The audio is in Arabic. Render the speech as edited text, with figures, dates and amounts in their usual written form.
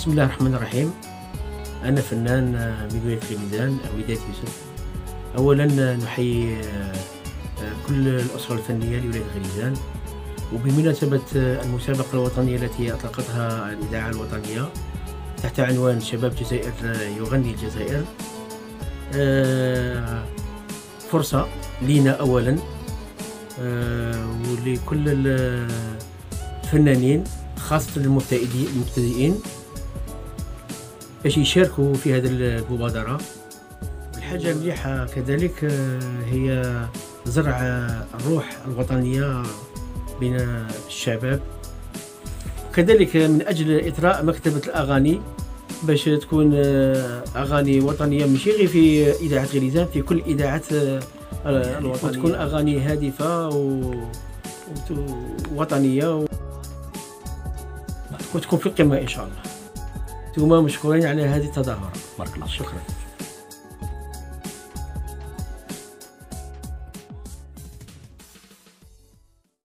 بسم الله الرحمن الرحيم. أنا فنان من ولاية غريزان، وداد يوسف. أولا نحيي كل الأسرة الفنية لولاية غريزان، وبمناسبة المسابقة الوطنية التي أطلقتها الإذاعة الوطنية تحت عنوان شباب الجزائر يغني الجزائر، فرصة لينا أولا ولكل الفنانين خاصة المبتدئين باش يشاركوا في هذه المبادرة. الحاجة المليحة كذلك هي زرع الروح الوطنية بين الشباب، كذلك من أجل إطراء مكتبة الأغاني باش تكون أغاني وطنية ماشي غير في إذاعة غريزان، في كل إذاعات الوطنية، وتكون أغاني هادفة ووطنية وتكون في القمة إن شاء الله. ثم مشكورين على هذه التظاهرة. بارك الله. شكرا.